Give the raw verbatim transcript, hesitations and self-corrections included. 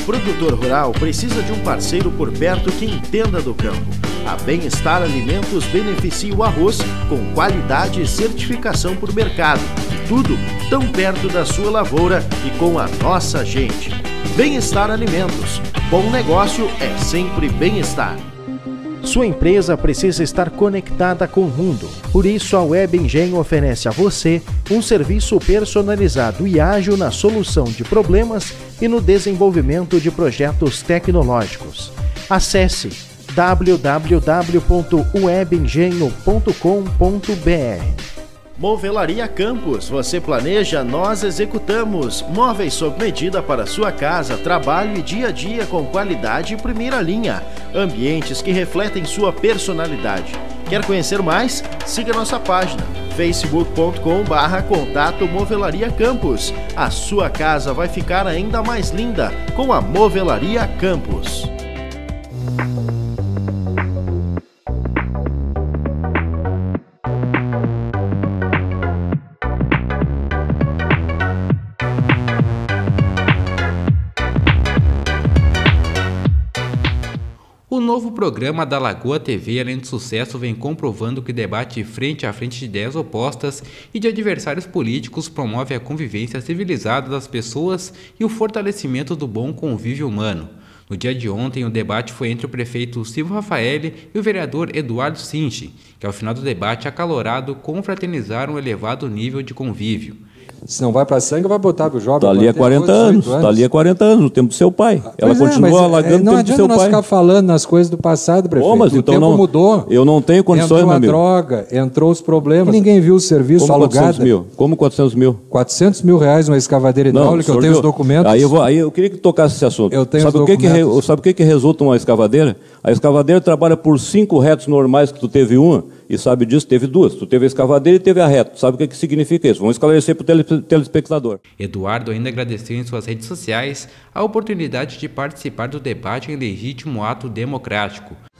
produtor rural precisa de um parceiro por perto que entenda do campo. A Bem-Estar Alimentos beneficia o arroz com qualidade e certificação por mercado. E tudo tão perto da sua lavoura e com a nossa gente. Bem-Estar Alimentos. Bom negócio é sempre bem-estar. Sua empresa precisa estar conectada com o mundo. Por isso, a Web Engenho oferece a você um serviço personalizado e ágil na solução de problemas e no desenvolvimento de projetos tecnológicos. Acesse w w w ponto web engenho ponto com ponto b r. Movelaria Campos. Você planeja, nós executamos. Móveis sob medida para sua casa, trabalho e dia a dia com qualidade e primeira linha. Ambientes que refletem sua personalidade. Quer conhecer mais? Siga nossa página facebook ponto com barra contato Movelaria Campos. A sua casa vai ficar ainda mais linda com a Movelaria Campos. O novo programa da Lagoa T V, além de sucesso, vem comprovando que o debate frente a frente de ideias opostas e de adversários políticos promove a convivência civilizada das pessoas e o fortalecimento do bom convívio humano. No dia de ontem, o debate foi entre o prefeito Silvio Rafaeli e o vereador Eduardo Sinchi, que ao final do debate acalorado confraternizaram um elevado nível de convívio. Se não vai para sangue, vai botar para o jovem. Está ali há quarenta anos, está ali há quarenta anos, no tempo do seu pai. Ah, Ela continua é, alagando é, o tempo do seu pai. Não adianta nós ficar falando nas coisas do passado, prefeito. Oh, mas o então tempo não, mudou. Eu não tenho condições, entrou meu a amigo. droga, entrou os problemas. Ninguém viu o serviço Como alugado. quatrocentos mil? Como quatrocentos mil? quatrocentos mil reais uma escavadeira hidráulica, eu tenho os documentos. Aí eu, vou, aí eu queria que tocasse esse assunto. Eu tenho sabe os o que documentos. Que, sabe o que, que resulta uma escavadeira? A escavadeira trabalha por cinco retos normais que tu teve uma, e sabe disso, teve duas. Tu teve a escavadeira e teve a reto. Sabe o que, que significa isso? Vamos esclarecer para o tele, telespectador. Eduardo ainda agradeceu em suas redes sociais a oportunidade de participar do debate em legítimo ato democrático.